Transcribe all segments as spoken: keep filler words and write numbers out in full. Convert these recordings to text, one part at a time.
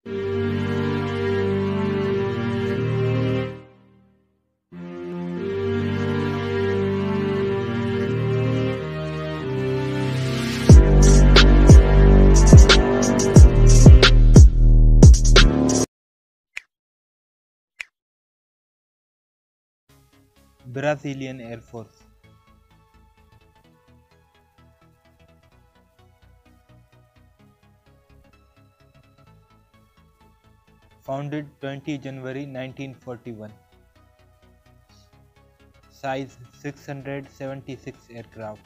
Brazilian Air Force. Founded twentieth January nineteen forty-one. Size six hundred seventy-six aircraft.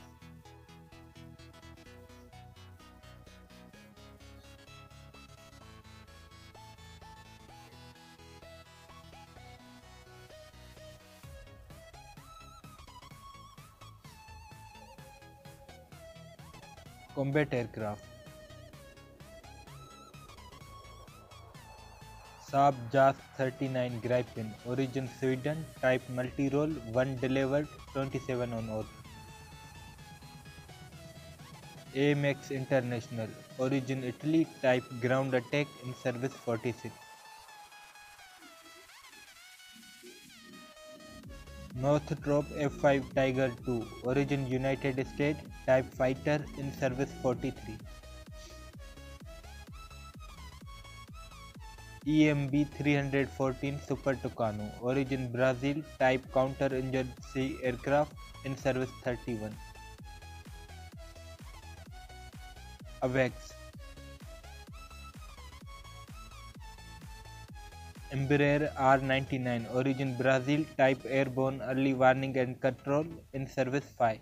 Combat aircraft. Saab Jas thirty-nine Gripen, origin Sweden, type multi-role, one delivered, twenty-seven on order. A M X International, origin Italy, type ground attack, in service forty-six. Northrop F five Tiger two, origin United States, type fighter, in service forty-three. E M B three fourteen Super Tucano, origin Brazil, type counter-insurgency aircraft, in service thirty-one. AWACS. Embraer R ninety-nine, origin Brazil, type airborne early warning and control, in service five.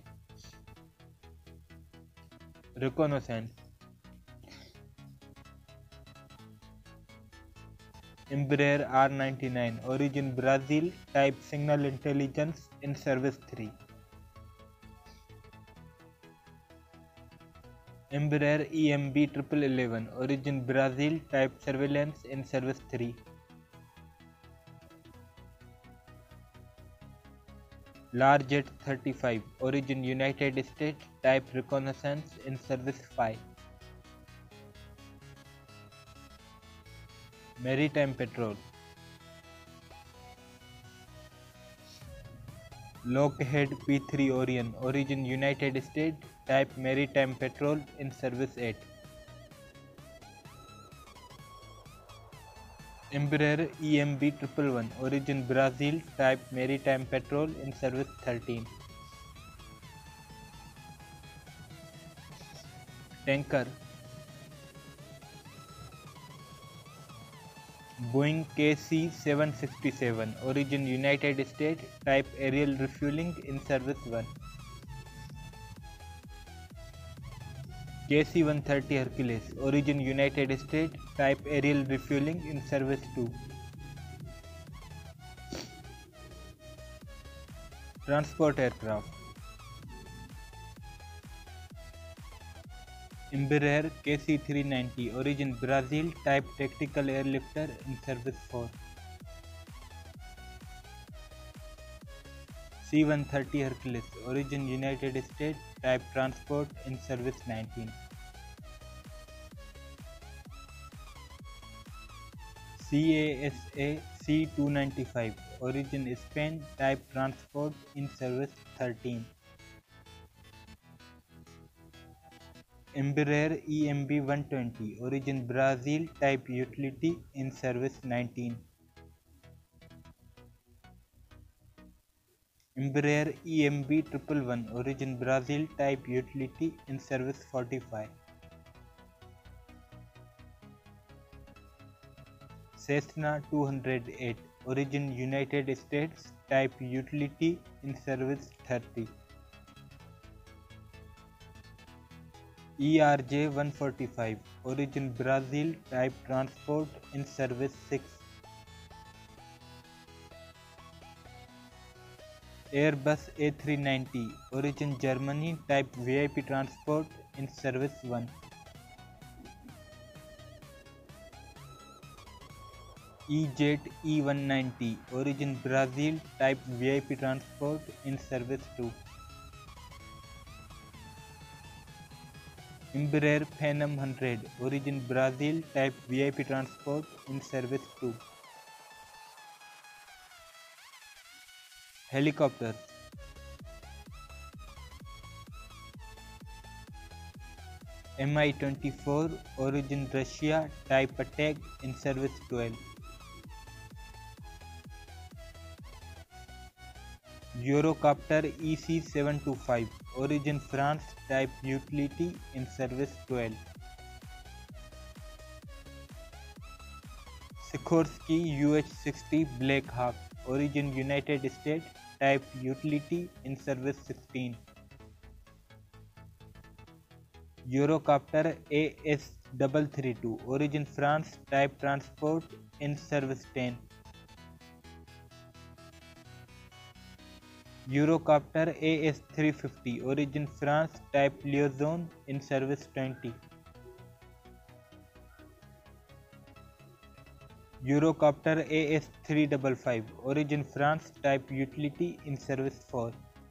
Reconnaissance. Embraer R ninety-nine, origin Brazil, type signal intelligence, in service three. Embraer E M B eleven eleven, origin Brazil, type surveillance, in service three. Larjet thirty-five, origin United States, type reconnaissance, in service five. Maritime Patrol. Lockheed P three Orion, origin United States, type Maritime Patrol, in service eight. Embraer E M B one one one, origin Brazil, type Maritime Patrol, in service thirteen. Tanker. Boeing K C seven sixty-seven, origin United States, type aerial refueling, in service one. K C one thirty Hercules, origin United States, type aerial refueling, in service two. Transport aircraft. Embraer K C three ninety, origin Brazil, type tactical airlifter, in service four. C one thirty Hercules, origin United States, type transport, in service nineteen. C A S A C two ninety-five, origin Spain, type transport, in service thirteen. Embraer E M B one twenty, origin Brazil, type utility, in service nineteen. Embraer E M B one one one, origin Brazil, type utility, in service forty-five. Cessna two oh eight, origin United States, type utility, in service thirty. E R J one forty-five, origin Brazil, type transport, in service six. Airbus A three ninety, origin Germany, type V I P transport, in service one. E-Jet E one ninety, origin Brazil, type V I P transport, in service two. Embraer Phenom one hundred, origin Brazil, type V I P transport, in service two. Helicopters. M I twenty-four, origin Russia, type attack, in service twelve. Eurocopter E C seven twenty-five, origin France, type utility, in service twelve. Sikorsky U H sixty Black Hawk, origin United States, type utility, in service sixteen. Eurocopter A S three thirty-two, origin France, type transport, in service ten. Eurocopter A S three fifty, origin France, type Liaison, in service twenty. Eurocopter A S three fifty-five, origin France, type utility, in service four.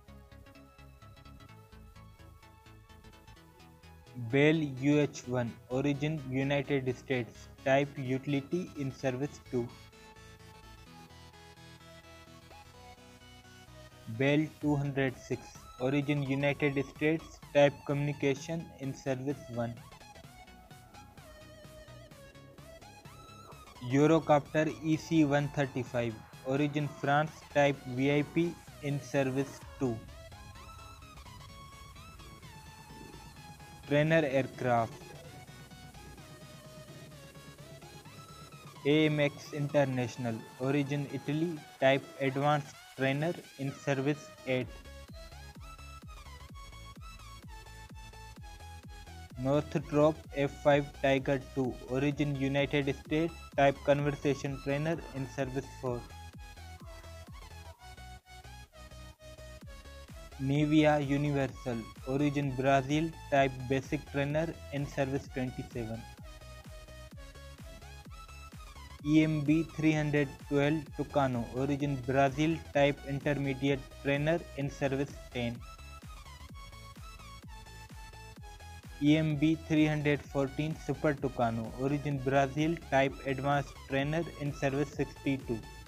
Bell U H one, origin United States, type utility, in service two. Bell two oh six, origin United States, type communication, in service one. Eurocopter E C one thirty-five, origin France, type V I P, in service two. Trainer aircraft. A M X International, origin Italy, type advanced trainer, in service eight. Northrop F five Tiger two, origin United States, type conversation trainer, in service four. Navia Universal, origin Brazil, type basic trainer, in service twenty-seven. E M B three twelve Tucano, origin Brazil, type intermediate trainer, in service ten. E M B three fourteen Super Tucano, origin Brazil, type advanced trainer, in service sixty-two.